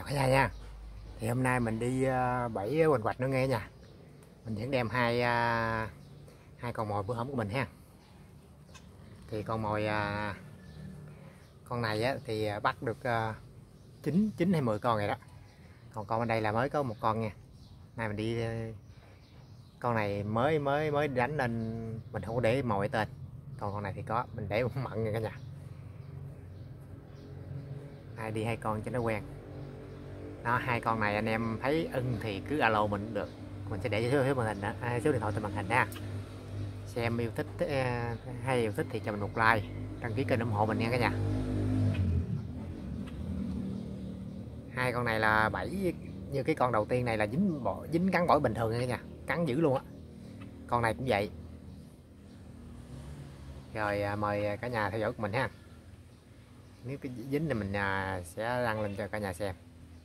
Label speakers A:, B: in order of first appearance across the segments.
A: cả nhà nha. Thì hôm nay mình đi bẫy quành quạch nữa nghe nha. Mình vẫn đem hai con mồi bữa hổm của mình ha. Thì con mồi con này á, thì bắt được 9 hay 10 con rồi đó. Còn con bên đây là mới có một con nha. Nay mình đi con này mới đánh nên mình không có để mồi tên. Còn con này thì có, mình để mặn nha cả nhà. Ai đi hai con cho nó quen. Đó, hai con này anh em thấy ưng thì cứ alo mình cũng được, mình sẽ để số màn hình đó, số điện thoại trên màn hình ha. Xem yêu thích hay yêu thích thì cho mình một like, đăng ký kênh ủng hộ mình nha cả nhà. Hai con này là bẫy như cái con đầu tiên này là dính cắn bổi bình thường nha cả nhà, cắn dữ luôn á. Con này cũng vậy. Rồi mời cả nhà theo dõi của mình ha. Nếu cái dính thì mình sẽ đăng lên cho cả nhà xem.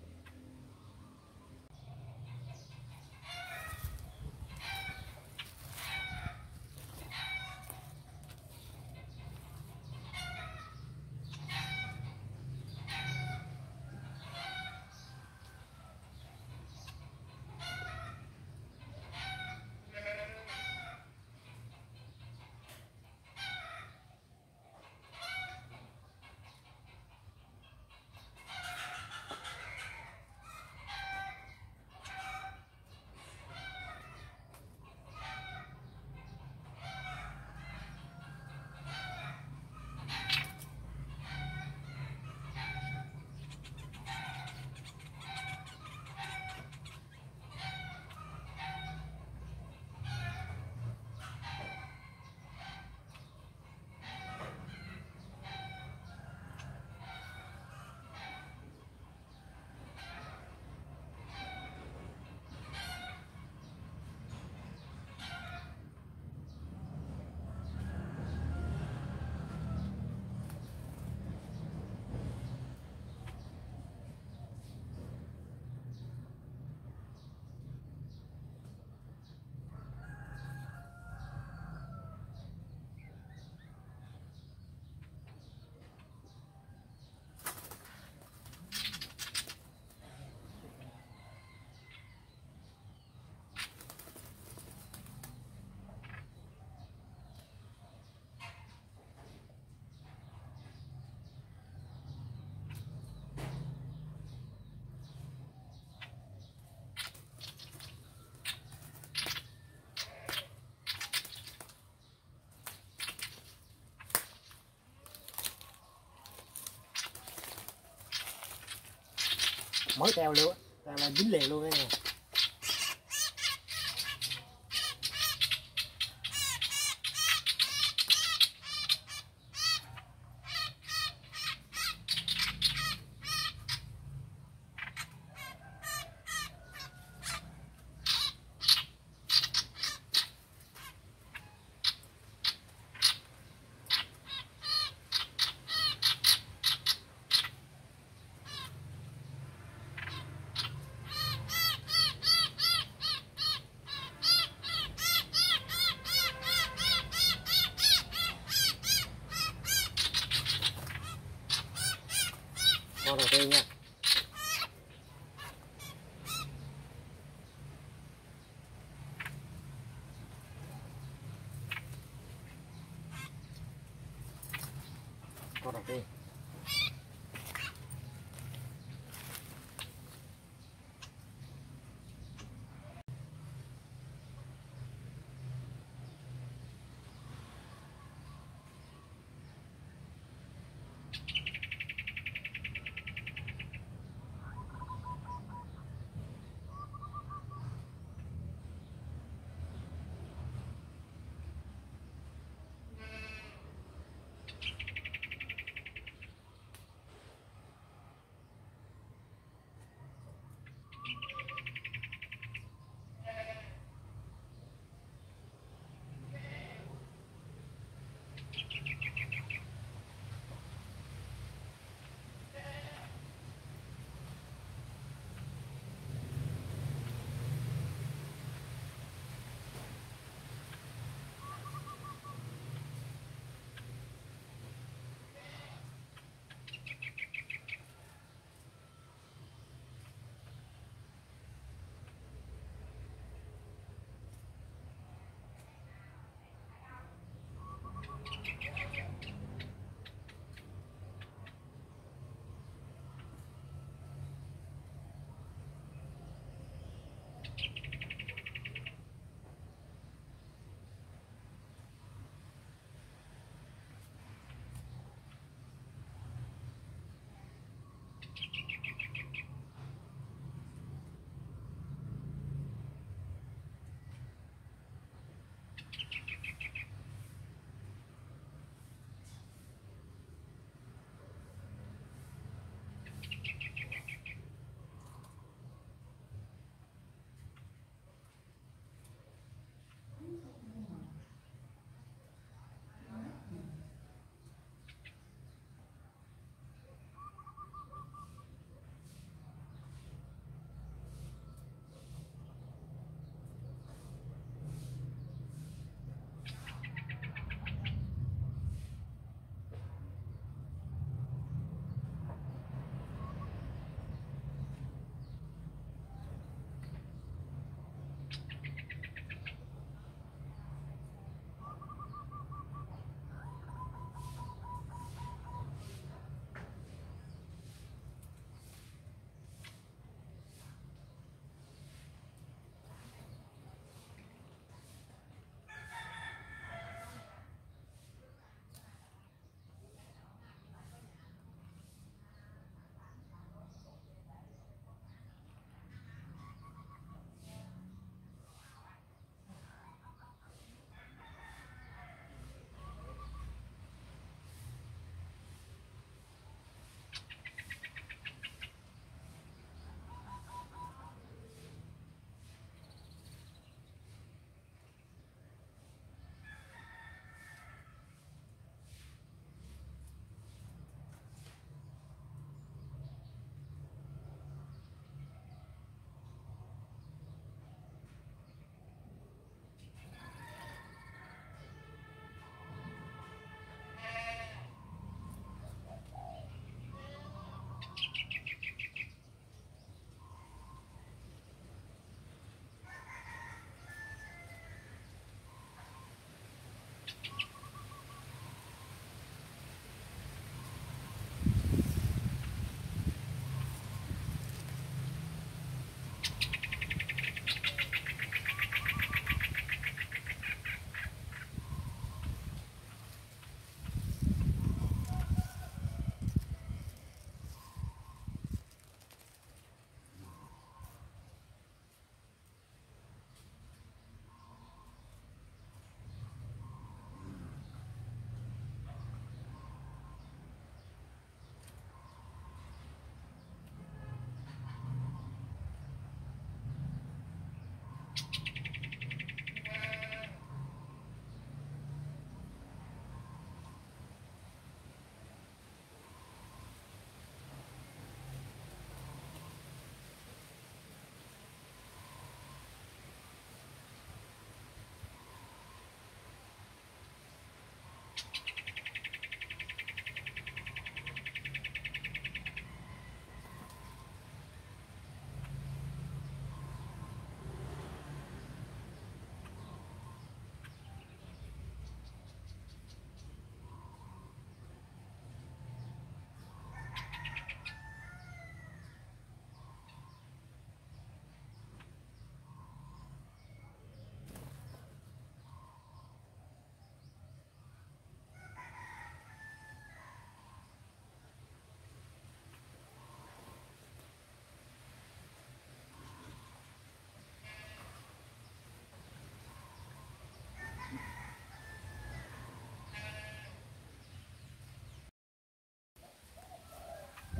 A: Mới teo luôn á, teo là dính liền luôn nha.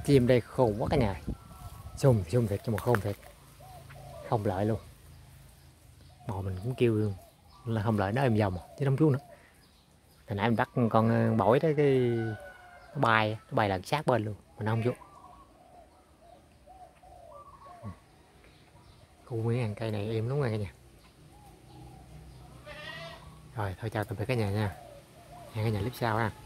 A: Chim đây khôn quá cả nhà, xung thiệt cho mà khôn thiệt, không lợi luôn. Mò mình cũng kêu là không lợi nó êm dòng chứ không chú nữa. Hồi nãy mình bắt con bổi đó, cái nó bay lần sát bên luôn mình không chú. Khu mấy hàng cây này êm lắm rồi cả nhà. Rồi thôi chào tạm biệt cả nhà nha, hẹn cả nhà clip sau ha.